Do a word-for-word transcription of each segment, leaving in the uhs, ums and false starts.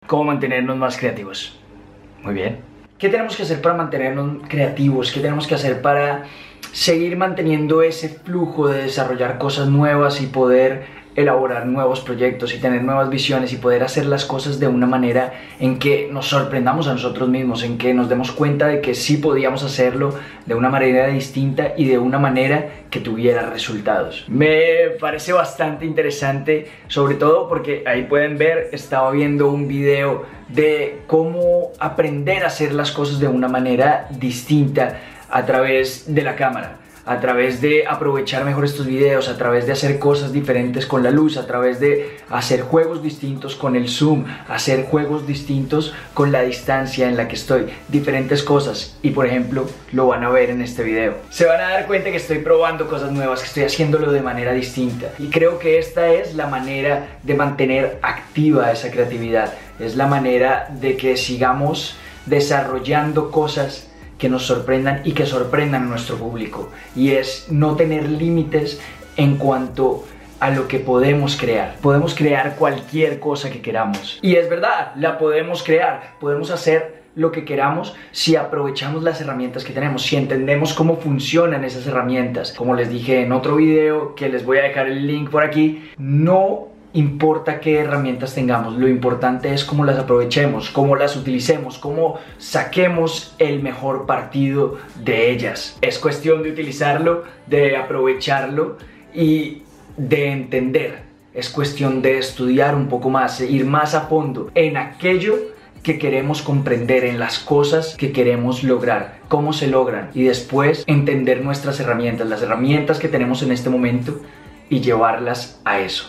¿Cómo mantenernos más creativos? Muy bien. ¿Qué tenemos que hacer para mantenernos creativos? ¿Qué tenemos que hacer para seguir manteniendo ese flujo de desarrollar cosas nuevas y poder elaborar nuevos proyectos y tener nuevas visiones y poder hacer las cosas de una manera en que nos sorprendamos a nosotros mismos, en que nos demos cuenta de que sí podíamos hacerlo de una manera distinta y de una manera que tuviera resultados? Me parece bastante interesante, sobre todo porque ahí pueden ver, estaba viendo un video de cómo aprender a hacer las cosas de una manera distinta a través de la cámara, a través de aprovechar mejor estos videos, a través de hacer cosas diferentes con la luz, a través de hacer juegos distintos con el zoom, hacer juegos distintos con la distancia en la que estoy, diferentes cosas. Y por ejemplo, lo van a ver en este video. Se van a dar cuenta que estoy probando cosas nuevas, que estoy haciéndolo de manera distinta. Y creo que esta es la manera de mantener activa esa creatividad. Es la manera de que sigamos desarrollando cosas que nos sorprendan y que sorprendan a nuestro público, y es no tener límites en cuanto a lo que podemos crear. Podemos crear cualquier cosa que queramos, y es verdad, la podemos crear, podemos hacer lo que queramos si aprovechamos las herramientas que tenemos, si entendemos cómo funcionan esas herramientas. Como les dije en otro video, que les voy a dejar el link por aquí, no importa qué herramientas tengamos, lo importante es cómo las aprovechemos, cómo las utilicemos, cómo saquemos el mejor partido de ellas. Es cuestión de utilizarlo, de aprovecharlo y de entender. Es cuestión de estudiar un poco más, ir más a fondo en aquello que queremos comprender, en las cosas que queremos lograr, cómo se logran, y después entender nuestras herramientas, las herramientas que tenemos en este momento, y llevarlas a eso.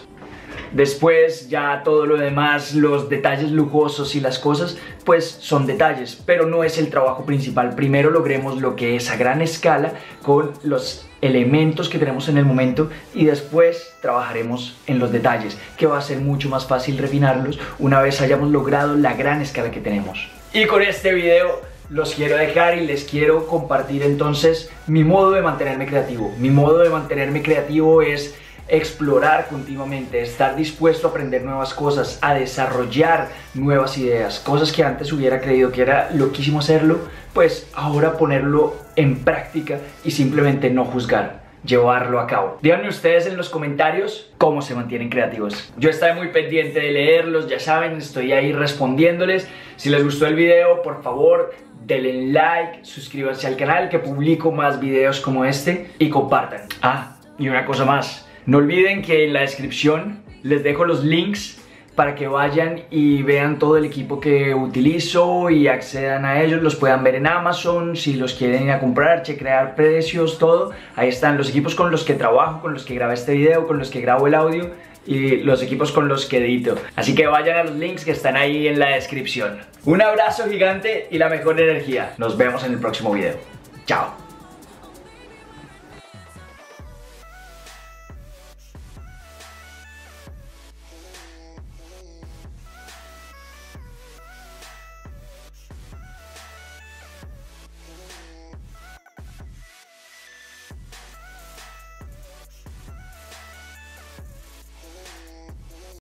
Después ya todo lo demás, los detalles lujosos y las cosas, pues son detalles, pero no es el trabajo principal. Primero logremos lo que es a gran escala con los elementos que tenemos en el momento, y después trabajaremos en los detalles, que va a ser mucho más fácil refinarlos una vez hayamos logrado la gran escala que tenemos. Y con este video los quiero dejar y les quiero compartir entonces mi modo de mantenerme creativo. Mi modo de mantenerme creativo es explorar continuamente, estar dispuesto a aprender nuevas cosas, a desarrollar nuevas ideas, cosas que antes hubiera creído que era loquísimo hacerlo, pues ahora ponerlo en práctica y simplemente no juzgar, llevarlo a cabo. Díganme ustedes en los comentarios cómo se mantienen creativos. Yo estaré muy pendiente de leerlos, ya saben, estoy ahí respondiéndoles. Si les gustó el video, por favor, denle like, suscríbanse al canal, que publico más videos como este, y compartan. Ah, y una cosa más. No olviden que en la descripción les dejo los links para que vayan y vean todo el equipo que utilizo y accedan a ellos, los puedan ver en Amazon, si los quieren ir a comprar, chequear precios, todo. Ahí están los equipos con los que trabajo, con los que grabé este video, con los que grabo el audio y los equipos con los que edito. Así que vayan a los links que están ahí en la descripción. Un abrazo gigante y la mejor energía. Nos vemos en el próximo video. Chao.